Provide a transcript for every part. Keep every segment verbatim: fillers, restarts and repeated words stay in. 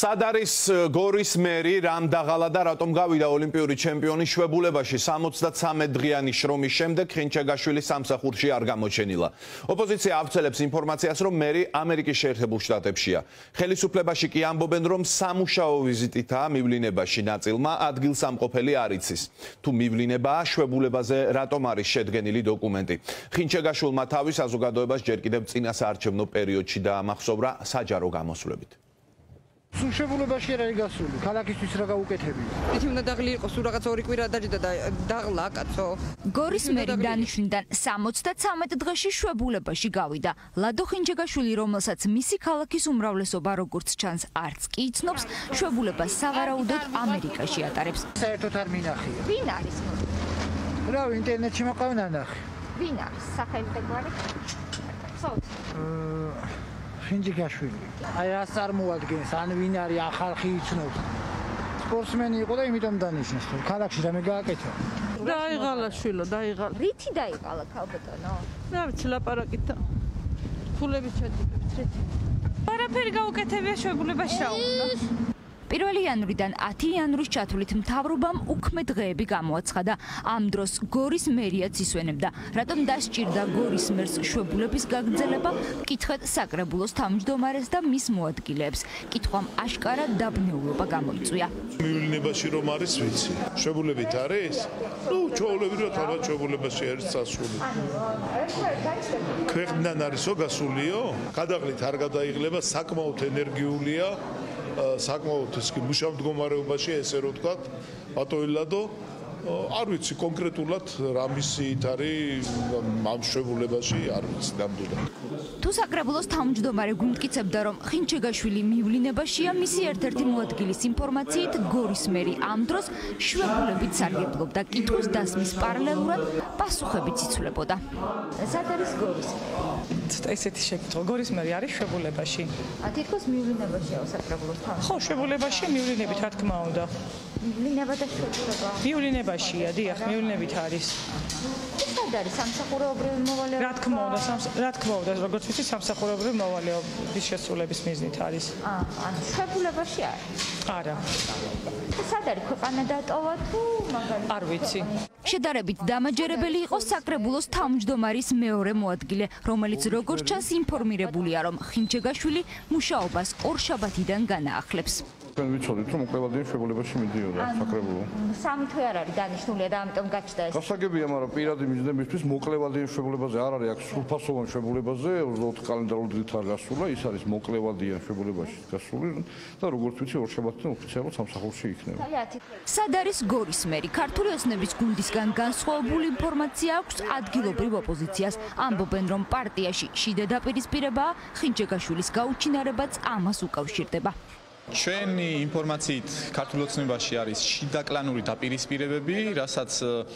სად არის გორის მერი, რამ დაღალა და რატომ გავიდა ოლიმპიური ჩემპიონი შვებულებაში სამოცდათსამეტ დღიანი შრომის შემდეგ ხინჩეგაშვილი სამსახურში არ გამოჩენილა. ოპოზიცია ავრცელებს ინფორმაციას, რომ მერი ამერიკის შეერთებულ შტატებშია. ხელისუფლებაში კი ამბობენ, რომ სამუშაო ვიზიტითაა მივლინებაში ნაწილმა ადგილსამყოფელი არ იცის. თუ მივლინებაა, შვებულებაზე რატომ არის შედგენილი დოკუმენტი. ხინჩეგაშვილმა თავის საზოგადოებას ჯერ კიდევ წინა საარჩევნო პერიოდში დაამახსოვრა საჯარო გამოსვლებით. სუშებულებაში არ არის გასული, ქალაქისთვის რა გაუკეთებია. იცი უნდა დაღლი იყოს, თუ რაღაც ორი კვირა დაჭდა და დაღლა კაცო. გორის მერი დანიშვნიდან სამოცდათსამეტ დღეში შვებულებაში გავიდა. ლადო ხინჩეგაშვილი, რომელსაც მისი ქალაქის უმრავლესობა როგორც ჩანს არც კი იცნობს, შვებულებას სავარაუდოდ ამერიკაში ატარებს. საერთოდ არ მინახია. ვინ არის? რა ინტერნეტში მაყავენ ანახი. ვინ არის? სახელმწიფოარი? ხო. ხინჩეგაშვილი. აი რას წარმოადგენს, ან ვინ არის ახალხი იცნობს. სპორტსმენი იყო და იმიტომ დანიშნეს, რომ ქალაქში რამე გააკეთა. დაიღალა შვილო, დაიღალა. რითი დაიღალა ქალბატონო? რა ვიცი, ლაპარაკით და ფულები ჩადიგებთ, რითი. არაფერი გაუკეთებია შვებულებაში უნდა. პირველი იანვრიდან ათი იანვრის ჩათვლით მთავრობამ უქმე დღეები გამოაცხადა. ამ დროს გორის მერიაც ისვენებდა, რატომ დასჭირდა გორის მერს შვებულების გაგრძელება, კითხეთ საკრებულოს თავმჯდომარეს და მის მოადგილეებს. კითხვამ აშკარა დაბნეულობა გამოიწვია. მივლინებაში რომ არის ვიცი. შვებულებით არის? ნუ ჩვეულები რა თავად შვებულებაში არის სასული. ქვეყნიდან არისო გასულიო? გადაღლით არ გადაიღლება, საკმაოდ ენერგიულია. საკმაოდ ის კი მუშაობ მდგომარეობაში ესე რო ვთქვათ ბატონილადო არ ვიცი კონკრეტულად რა მისიით არის ამ შვებულებაში არ ვიცი ნამდვილად. თუ საკრებულოს თავმჯდომარე გულმტკიცებდა, რომ ხინჩეგაშვილი მივლინებაშია, მისი ერთ-ერთი მოადგილის ინფორმაციით გორის მერი ამ დროს შვებულებით სარგებლობდა. კითხვის დასმის პარალელურად პასუხებიც იცვლებოდა. სად არის გორის მერი? ცოტა ესეთი შეკითხვა. გორის მერი არის შვებულებაში. თითქოს მივლინებაშია საკრებულოს თავმჯდომარე. ხო, შვებულებაში მივლინებით, რა თქმა უნდა. მივლინება და შვებულება. მივლინებაშია, დიახ, მივლინებით არის. სად არის სამსახურეობრივი მოვალეობა? რა თქმა უნდა, რა თქმა უნდა, როგორც ვიცი, სამსახურეობრივი მოვალეობის შესრულების მიზნით არის. აა, ან შვებულებაში არის? არა. სად არის ქვეყანა დატოვა თუ მაგალითად? არ ვიცი. შედარებით დამაჯერებელი იყო საკრებულოს თავმჯდომარის მეორე მოადგილე, რომელიც როგორც ჩანს ინფორმირებულია, რომ ხინჩეგაშვილი მუშაობას ორშაბათიდან განაახლებს. თქვენ ვიცოდით, რომ მოკლებადიან შვებულებაში მიდიოდა საკრებულო. სამი თვე არ არის დანიშნული და ამიტომ გაჩნდა ეს. გასაგებია, მაგრამ პირადი მიზნებისთვის მოკლებადიან შვებულებაზე არ არის, აქ სრულფასოვან შვებულებაზე ოცდაოთხ კალენდარული დღით არ გასულა, ის არის მოკლებადიან შვებულებაში გასული და როგორც ვიცი, ორშაბათიდან ოფიციალურად სამსახურში იქნება. სად არის გორის მერი? ქართული ოცნების გუნდისგან განსხვავებული ინფორმაცია აქვს ადგილობრივ ოპოზიციას. ამბობენ, რომ პარტიაში შიდა დაპირისპირებაა, ხინჩეგაშვილის გაუჩინარებაც ამას უკავშირდება. ჩვენი ინფორმაციით ქართულ ოცნებაში არის შიდაკლანური დაპირისპირებები, რასაც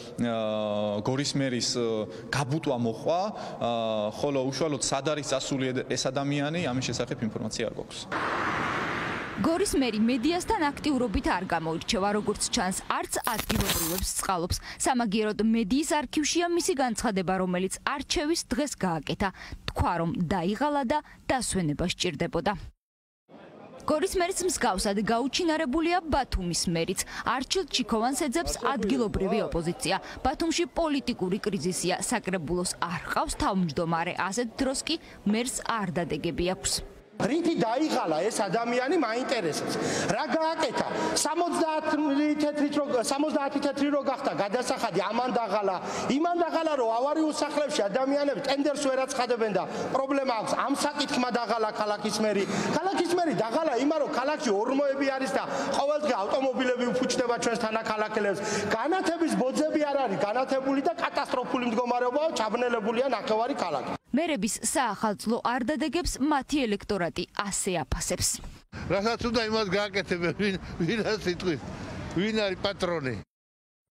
გორის მერის გაბუტვა მოხვა, ხოლო უშუალოდ სად არის წასული ეს ადამიანი, ამის შესახებ ინფორმაცია არ გვაქვს. გორის მერი მედიასთან აქტიურობით არ გამოირჩევა, როგორც ჩანს, არც ადგილობრივებს წყალობს. სამაგიეროდ მედიის არქივშია მისი განცხადება, რომელიც არჩევის დღეს გააკეთა. თქვა, რომ დაიღალა და დასვენება სჭირდებოდა. გორის მერის მსგავსად გაუჩინარებულია ბათუმის მერიც. არჩილ ჩიქოვანს ეძებს ადგილობრივი ოპოზიცია. ბათუმში პოლიტიკური კრიზისია, საკრებულოს არ ყავს თავმჯდომარე, ასეთ დროს კი მერს არ დადეგები აქვს. რითი დაიღალა ეს ადამიანი მაინტერესებს. რა გააკეთა? სამოცდაათი თეთრი რო გახდა გადასახადი, ამან დაღალა, იმან დაღალა, რომ ავარიულ სახლებში ადამიანები ტენდერს ვერ აცხადებენ და პრობლემა აქვს. ამ საკითხმა დაღალა ქალაქის მერი. ქალაქის მერი დაღალა იმან, რომ ქალაქში ორმოები არის და ყოველდღე ავტომობილები უფუჭდება ჩვენს თანაქალაქელებს. განათების ბოძები არ არის განათებული და კატასტროფული მდგომარეობაა, ჩაბნელებულია ნახევარი ქალაქი. მერების საახალწლო არ დადეგებს მათი ელექტორატი ასე აფასებს. რასაც უნდა იმას გააკეთებენ, ვინ ვინ არის სიტყვის, ვინ არის პატრონი.